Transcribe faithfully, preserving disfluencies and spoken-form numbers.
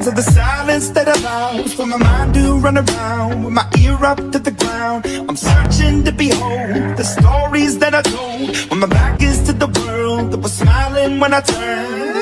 to the silence that allows for my mind to run around with my ear up to the ground. I'm searching to behold the stories that I told when my back is to the world that was smiling when I turned.